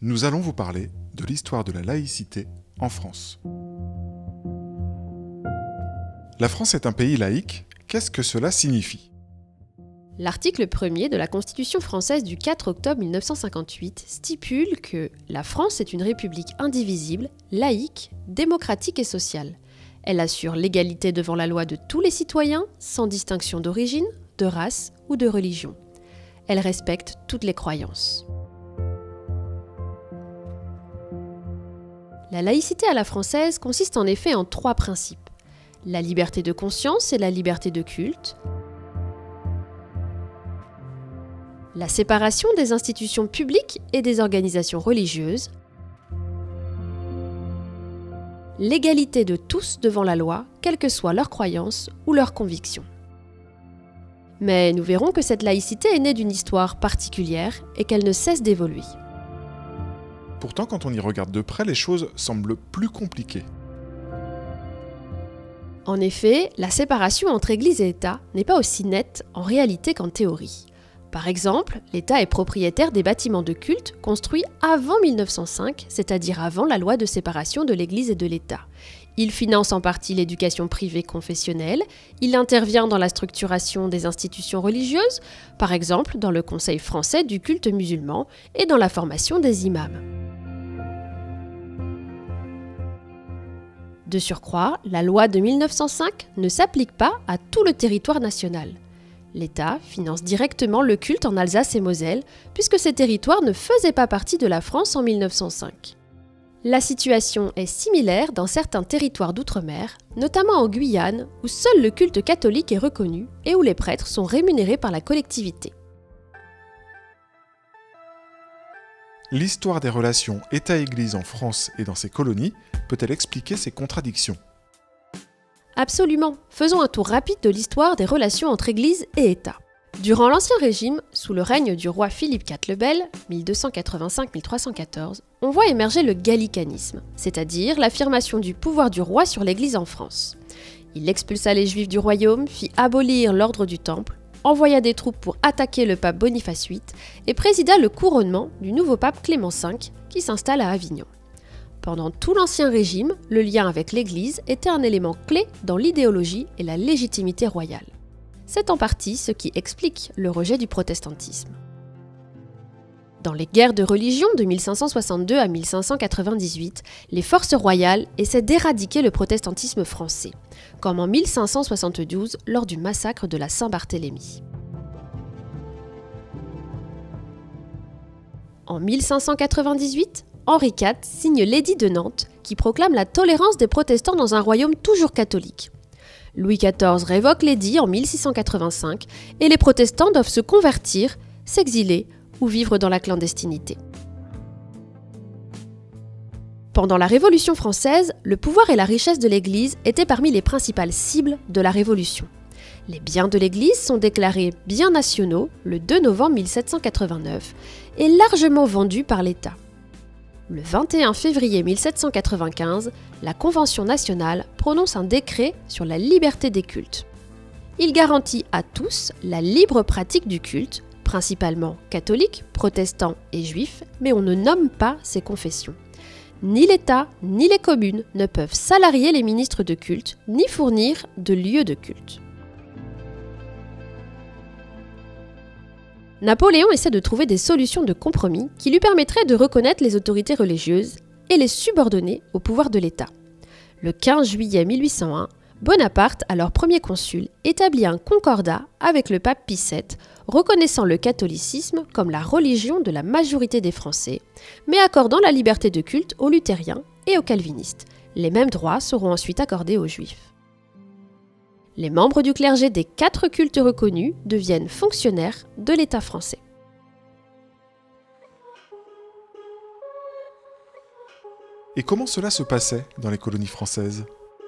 nous allons vous parler de l'histoire de la laïcité en France. La France est un pays laïque. Qu'est-ce que cela signifie ? L'article 1er de la Constitution française du 4 octobre 1958 stipule que la France est une république indivisible, laïque, démocratique et sociale. Elle assure l'égalité devant la loi de tous les citoyens, sans distinction d'origine, de race ou de religion. Elle respecte toutes les croyances. La laïcité à la française consiste en effet en 3 principes. La liberté de conscience et la liberté de culte, la séparation des institutions publiques et des organisations religieuses, l'égalité de tous devant la loi, quelles que soient leurs croyances ou leurs convictions. Mais nous verrons que cette laïcité est née d'une histoire particulière et qu'elle ne cesse d'évoluer. Pourtant, quand on y regarde de près, les choses semblent plus compliquées. En effet, la séparation entre Église et État n'est pas aussi nette en réalité qu'en théorie. Par exemple, l'État est propriétaire des bâtiments de culte construits avant 1905, c'est-à-dire avant la loi de séparation de l'Église et de l'État. Il finance en partie l'éducation privée confessionnelle, il intervient dans la structuration des institutions religieuses, par exemple dans le Conseil français du culte musulman et dans la formation des imams. De surcroît, la loi de 1905 ne s'applique pas à tout le territoire national. L'État finance directement le culte en Alsace et Moselle, puisque ces territoires ne faisaient pas partie de la France en 1905. La situation est similaire dans certains territoires d'outre-mer, notamment en Guyane, où seul le culte catholique est reconnu et où les prêtres sont rémunérés par la collectivité. L'histoire des relations État-Église en France et dans ses colonies peut-elle expliquer ces contradictions ? Absolument. Faisons un tour rapide de l'histoire des relations entre Église et État. Durant l'Ancien Régime, sous le règne du roi Philippe IV le Bel, 1285-1314, on voit émerger le gallicanisme, c'est-à-dire l'affirmation du pouvoir du roi sur l'Église en France. Il expulsa les Juifs du royaume, fit abolir l'ordre du Temple, envoya des troupes pour attaquer le pape Boniface VIII et présida le couronnement du nouveau pape Clément V qui s'installe à Avignon. Pendant tout l'Ancien Régime, le lien avec l'Église était un élément clé dans l'idéologie et la légitimité royale. C'est en partie ce qui explique le rejet du protestantisme. Dans les guerres de religion de 1562 à 1598, les forces royales essaient d'éradiquer le protestantisme français, comme en 1572 lors du massacre de la Saint-Barthélemy. En 1598, Henri IV signe l'édit de Nantes qui proclame la tolérance des protestants dans un royaume toujours catholique. Louis XIV révoque l'édit en 1685 et les protestants doivent se convertir, s'exiler ou vivre dans la clandestinité. Pendant la Révolution française, le pouvoir et la richesse de l'Église étaient parmi les principales cibles de la Révolution. Les biens de l'Église sont déclarés biens nationaux le 2 novembre 1789 et largement vendus par l'État. Le 21 février 1795, la Convention nationale prononce un décret sur la liberté des cultes. Il garantit à tous la libre pratique du culte, principalement catholiques, protestants et juifs, mais on ne nomme pas ces confessions. Ni l'État, ni les communes ne peuvent salarier les ministres de culte, ni fournir de lieux de culte. Napoléon essaie de trouver des solutions de compromis qui lui permettraient de reconnaître les autorités religieuses et les subordonner au pouvoir de l'État. Le 15 juillet 1801, Bonaparte, alors premier consul, établit un concordat avec le pape Pie VII, reconnaissant le catholicisme comme la religion de la majorité des Français, mais accordant la liberté de culte aux luthériens et aux calvinistes. Les mêmes droits seront ensuite accordés aux juifs. Les membres du clergé des 4 cultes reconnus deviennent fonctionnaires de l'État français. Et comment cela se passait dans les colonies françaises ?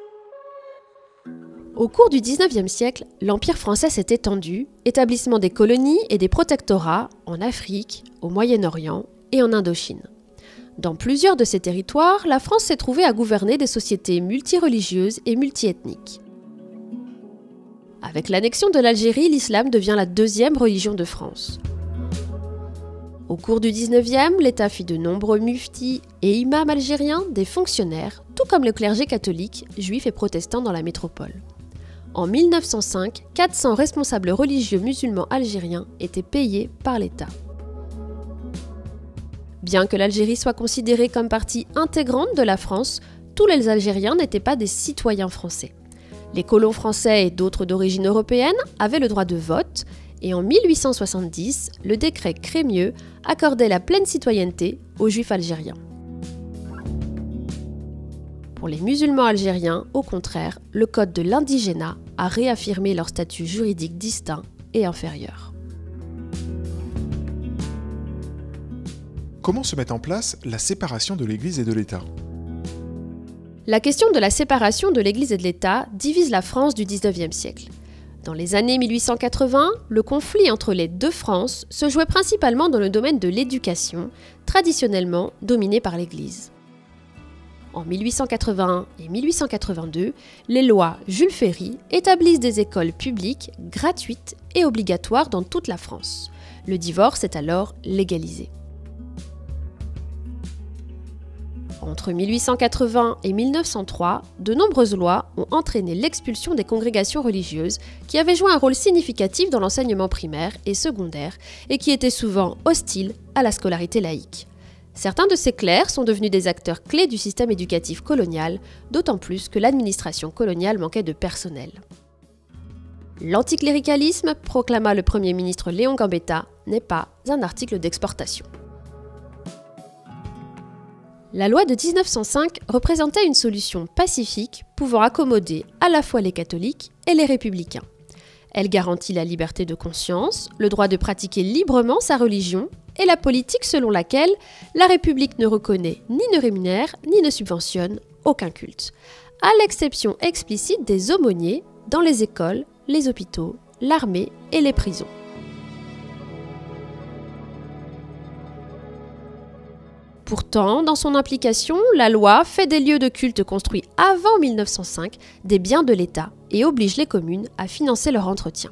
Au cours du XIXe siècle, l'Empire français s'est étendu, établissement des colonies et des protectorats en Afrique, au Moyen-Orient et en Indochine. Dans plusieurs de ces territoires, la France s'est trouvée à gouverner des sociétés multireligieuses et multiethniques. Avec l'annexion de l'Algérie, l'islam devient la 2e religion de France. Au cours du 19e, l'État fit de nombreux muftis et imams algériens des fonctionnaires, tout comme le clergé catholique, juif et protestant dans la métropole. En 1905, 400 responsables religieux musulmans algériens étaient payés par l'État. Bien que l'Algérie soit considérée comme partie intégrante de la France, tous les Algériens n'étaient pas des citoyens français. Les colons français et d'autres d'origine européenne avaient le droit de vote, et en 1870, le décret Crémieux accordait la pleine citoyenneté aux Juifs algériens. Pour les musulmans algériens, au contraire, le code de l'indigénat a réaffirmé leur statut juridique distinct et inférieur. Comment se met en place la séparation de l'Église et de l'État ? La question de la séparation de l'Église et de l'État divise la France du XIXe siècle. Dans les années 1880, le conflit entre les deux Frances se jouait principalement dans le domaine de l'éducation, traditionnellement dominé par l'Église. En 1881 et 1882, les lois Jules Ferry établissent des écoles publiques gratuites et obligatoires dans toute la France. Le divorce est alors légalisé. Entre 1880 et 1903, de nombreuses lois ont entraîné l'expulsion des congrégations religieuses qui avaient joué un rôle significatif dans l'enseignement primaire et secondaire et qui étaient souvent hostiles à la scolarité laïque. Certains de ces clercs sont devenus des acteurs clés du système éducatif colonial, d'autant plus que l'administration coloniale manquait de personnel. L'anticléricalisme, proclama le Premier ministre Léon Gambetta, n'est pas un article d'exportation. La loi de 1905 représentait une solution pacifique pouvant accommoder à la fois les catholiques et les républicains. Elle garantit la liberté de conscience, le droit de pratiquer librement sa religion et la politique selon laquelle la République ne reconnaît ni ne rémunère ni ne subventionne aucun culte, à l'exception explicite des aumôniers dans les écoles, les hôpitaux, l'armée et les prisons. Pourtant, dans son implication, la loi fait des lieux de culte construits avant 1905 des biens de l'État et oblige les communes à financer leur entretien.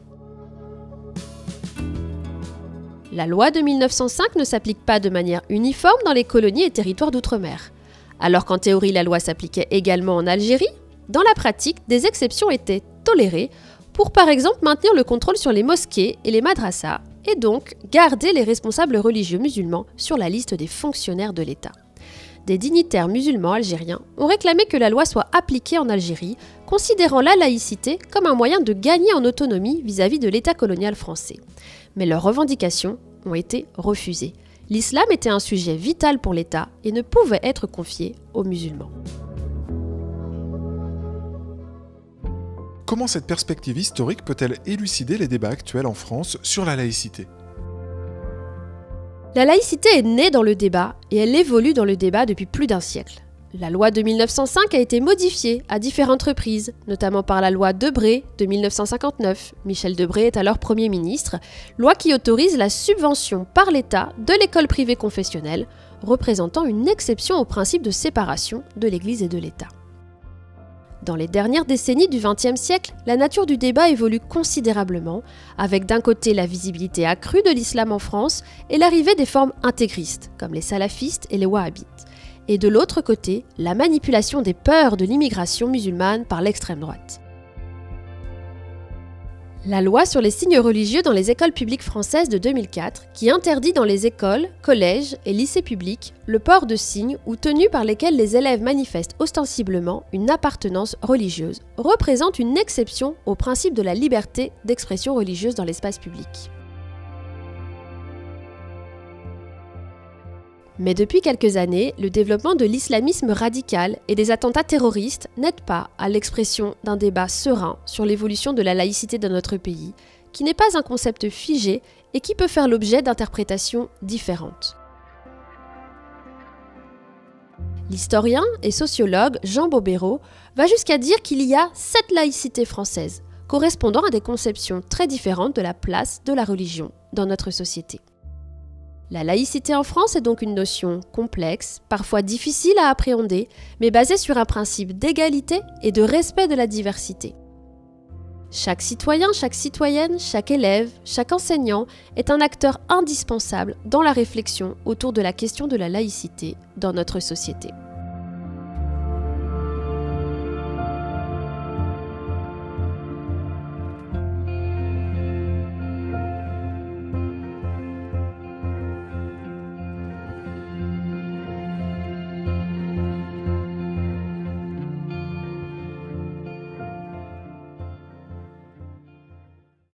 La loi de 1905 ne s'applique pas de manière uniforme dans les colonies et territoires d'outre-mer. Alors qu'en théorie la loi s'appliquait également en Algérie, dans la pratique, des exceptions étaient tolérées pour par exemple maintenir le contrôle sur les mosquées et les madrassas et donc garder les responsables religieux musulmans sur la liste des fonctionnaires de l'État. Des dignitaires musulmans algériens ont réclamé que la loi soit appliquée en Algérie, considérant la laïcité comme un moyen de gagner en autonomie vis-à-vis de l'État colonial français. Mais leurs revendications ont été refusées. L'islam était un sujet vital pour l'État et ne pouvait être confié aux musulmans. Comment cette perspective historique peut-elle élucider les débats actuels en France sur la laïcité ? La laïcité est née dans le débat et elle évolue dans le débat depuis plus d'un siècle. La loi de 1905 a été modifiée à différentes reprises, notamment par la loi Debré de 1959. Michel Debré est alors Premier ministre, loi qui autorise la subvention par l'État de l'école privée confessionnelle, représentant une exception au principe de séparation de l'Église et de l'État. Dans les dernières décennies du XXe siècle, la nature du débat évolue considérablement, avec d'un côté la visibilité accrue de l'islam en France et l'arrivée des formes intégristes, comme les salafistes et les wahhabites, et de l'autre côté, la manipulation des peurs de l'immigration musulmane par l'extrême droite. La loi sur les signes religieux dans les écoles publiques françaises de 2004, qui interdit dans les écoles, collèges et lycées publics le port de signes ou tenues par lesquelles les élèves manifestent ostensiblement une appartenance religieuse, représente une exception au principe de la liberté d'expression religieuse dans l'espace public. Mais depuis quelques années, le développement de l'islamisme radical et des attentats terroristes n'aide pas à l'expression d'un débat serein sur l'évolution de la laïcité dans notre pays, qui n'est pas un concept figé et qui peut faire l'objet d'interprétations différentes. L'historien et sociologue Jean Bobéro va jusqu'à dire qu'il y a 7 laïcités françaises, correspondant à des conceptions très différentes de la place de la religion dans notre société. La laïcité en France est donc une notion complexe, parfois difficile à appréhender, mais basée sur un principe d'égalité et de respect de la diversité. Chaque citoyen, chaque citoyenne, chaque élève, chaque enseignant est un acteur indispensable dans la réflexion autour de la question de la laïcité dans notre société.